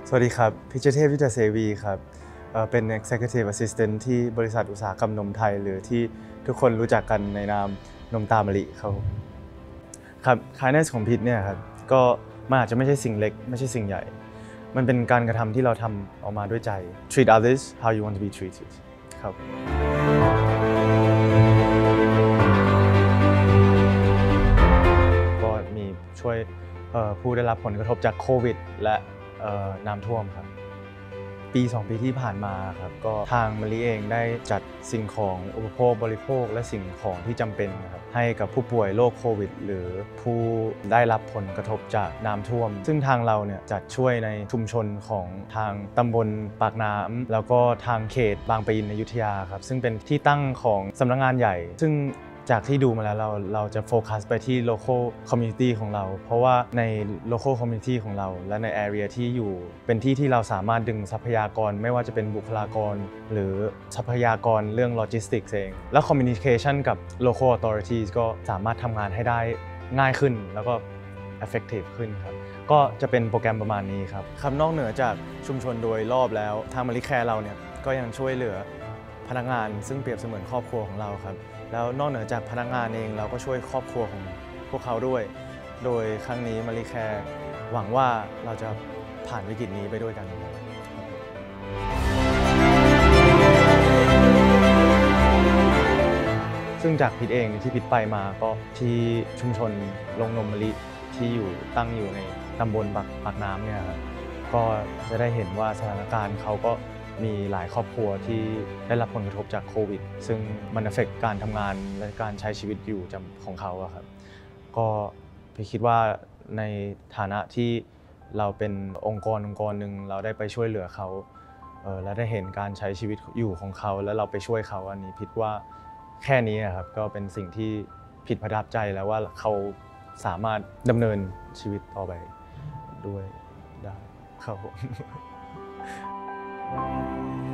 สวัสดีครับพิชเทพ วิทยาเสวีครับเป็น Executive Assistant ที่บริษัทอุตสาหกรรมนมไทยหรือที่ทุกคนรู้จักกันในนามนมตามะลิครับ Kindness ของพิชเนี่ยครับก็มันอาจจะไม่ใช่สิ่งเล็กไม่ใช่สิ่งใหญ่มันเป็นการกระทำที่เราทำออกมาด้วยใจ Treat others how you want to be treated ครับก็มีช่วยผู้ได้รับผลกระทบจากโควิดและน้ำท่วมครับปี2 ปีที่ผ่านมาครับก็ทางมะลิเองได้จัดสิ่งของอุปโภคบริโภคและสิ่งของที่จำเป็นนะครับให้กับผู้ป่วยโรคโควิดหรือผู้ได้รับผลกระทบจากน้ำท่วมซึ่งทางเราเนี่ยจัดช่วยในชุมชนของทางตำบลปากน้ำแล้วก็ทางเขตบางปะอินอยุธยาครับซึ่งเป็นที่ตั้งของสำนักงานใหญ่ซึ่งจากที่ดูมาแล้วเราจะโฟกัสไปที่ local community ของเราเพราะว่าใน local community ของเราและใน area ที่อยู่เป็นที่ที่เราสามารถดึงทรัพยากรไม่ว่าจะเป็นบุคลากรหรือทรัพยากรเรื่อง logistics เองและ communication กับ local authorities ก็สามารถทำงานให้ได้ง่ายขึ้นแล้วก็ effective ขึ้นครับก็จะเป็นโปรแกรมประมาณนี้ครับนอกเหนือจากชุมชนโดยรอบแล้วทางมะลิแคร์เราเนี่ยก็ยังช่วยเหลือพนักงานซึ่งเปรียบเสมือนครอบครัวของเราครับแล้วนอกเหนือจากพนักงานเองเราก็ช่วยครอบครัวของพวกเขาด้วยโดยครั้งนี้มะลิแคร์หวังว่าเราจะผ่านวิกฤตนี้ไปด้วยกันซึ่งจากพิษเองที่พิษไปมาก็ที่ชุมชนโรงนมมะลิที่ตั้งอยู่ในตำบลปากน้ำเนี่ยครับก็จะได้เห็นว่าสถานการณ์เขาก็มีหลายครอบครัวที่ได้รับผลกระทบจากโควิดซึ่งมันเอฟเฟกต์การทำงานและการใช้ชีวิตอยู่ของเขาครับก็พี่คิดว่าในฐานะที่เราเป็นองค์กรหนึ่งเราได้ไปช่วยเหลือเขาและได้เห็นการใช้ชีวิตอยู่ของเขาแล้วเราไปช่วยเขาอันนี้พิดว่าแค่นี้ครับก็เป็นสิ่งที่ผิดประทับใจแล้วว่าเขาสามารถดำเนินชีวิตต่อไปด้วยได้ครับผม